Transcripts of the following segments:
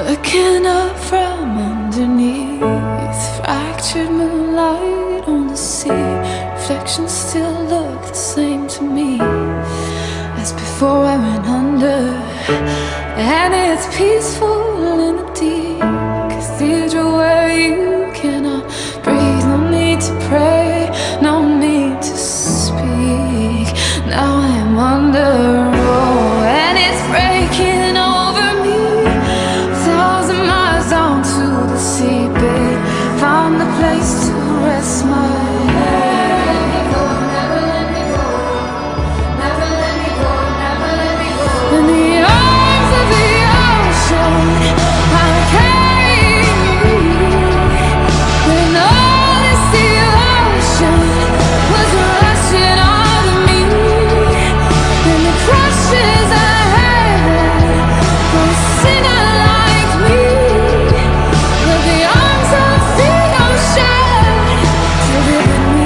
Looking up from underneath, fractured moonlight on the sea. Reflections still look the same to me as before I went under. And it's peaceful in the deep cathedral where you cannot breathe. No need to pray, no need to speak. Now I'm under, and it's breaking over me. 1,000 miles down to the seabed, found a place to rest my head. Never let me go, never let me go, never let me go. In the arms of the ocean, I'm carrying you. When all this devotion was rushing out of me, and the crushes I had for a sinner like me. But the arms of the ocean delivered me.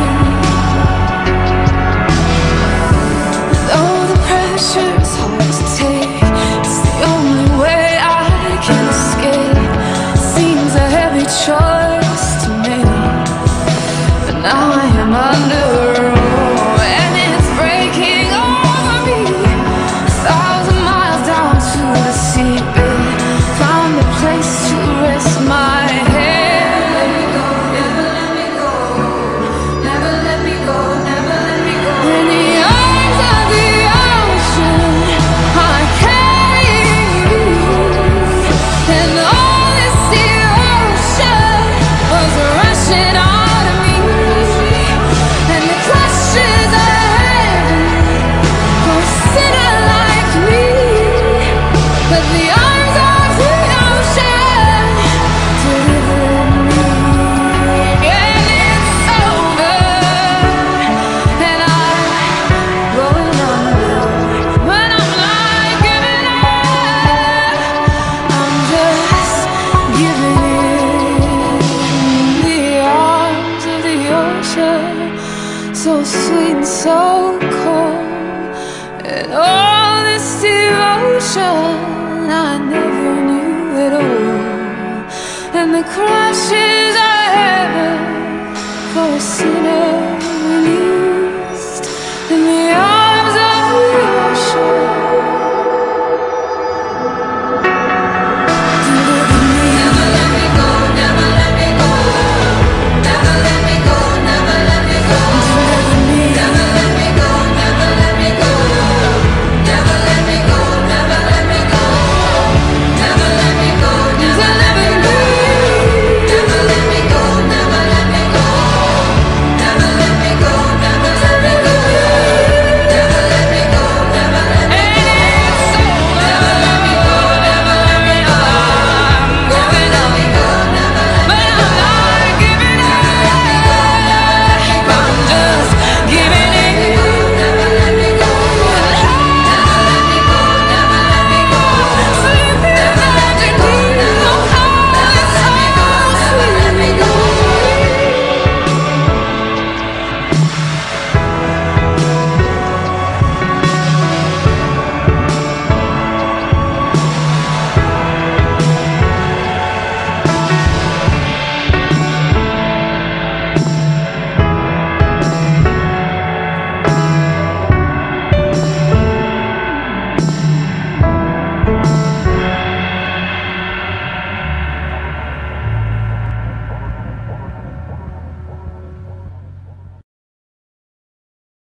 Though the pressure's hard to take, it's the only way I can escape. Seems a heavy choice to make, but now I am under, and it's breaking over me. 1,000 miles down to the seabed, found a place to rest my head. Never let me go, never let me go, never let me go. In the arms of the ocean, I'm carrying you. And all this devotion was rushing out of me, and the crushes I had for a sinner like me. But the arms of the ocean delivered me. And it's over, and I'm going under. When I'm like giving up, I'm just giving in. The arms of the ocean, so sweet and so cold. And all this devotion I never knew at all. And the crashes I had for a sinner